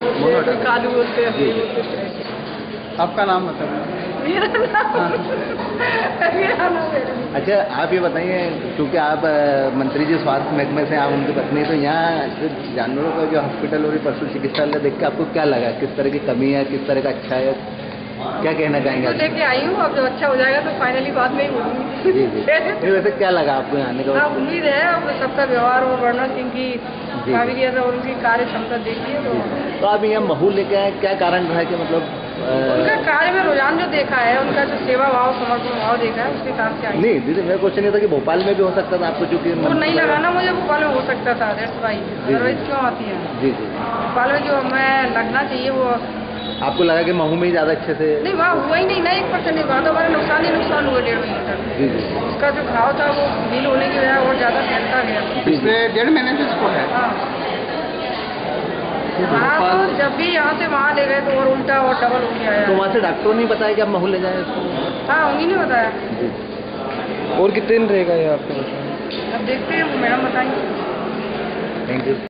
कालू बोलते हैं। आपका नाम बताइए। मेरा नाम अच्छा, आप ये बताइए, क्योंकि आप मंत्री जी स्वास्थ्य महकमे से, आप उनकी पत्नी, तो यहाँ जानवरों का जो हॉस्पिटल और पशु चिकित्सालय देख के आपको क्या लगा? किस तरह की कमी है, किस तरह का अच्छा है, क्या कहना चाहेंगे? तो लेके आई हूँ, अब जब अच्छा हो जाएगा तो फाइनली बाद में ही बोलूँगी। जी जी। नहीं, वैसे क्या लगा आपको यहाँ आने का? हाँ, उम्मीद है अब सबका व्यवहार और वर्णन सिंह की काबिलियत और उनकी कार्य क्षमता देखिए तो आप यहाँ महू लेके आए, क्या कारण रहा कि मतलब उनका कार्य में रुझान जो देखा है, उनका जो सेवा भाव समर्पण भाव देखा है, उसके कारण से आई। नहीं दीदी, मेरा क्वेश्चन ये था कि भोपाल में भी हो सकता था आपको, चूंकि वो नहीं लगा ना मुझे, भोपाल में हो सकता था, दैट्स व्हाई। अदरवाइज क्यों आती है? जी जी। भोपाल में जो मैं लगना चाहिए वो आपको लगा कि महू में ही ज़्यादा अच्छे से? नहीं, वहाँ हुआ ही नहीं ना, 1% नहीं हुआ तो हमारा नुकसान ही नुकसान हुआ 1.5 महीने तक। जी जी। उसका जो घाव था वो ढील होने की वजह और ज़्यादा फैलता गया। पिछले 1.5 महीने से इसको है। हाँ, तो जब भी यहाँ से वहाँ ले गए तो और उल्टा और डबल हो गया। तो वहाँ से डॉक्टरों ने बताया कि आप महू ले जाएं इसको? हाँ, उन्हीं ने बताया। और कितने दिन रहेगा ये आपको? अब देखते हैं, मैडम बताएंगे। Thank you.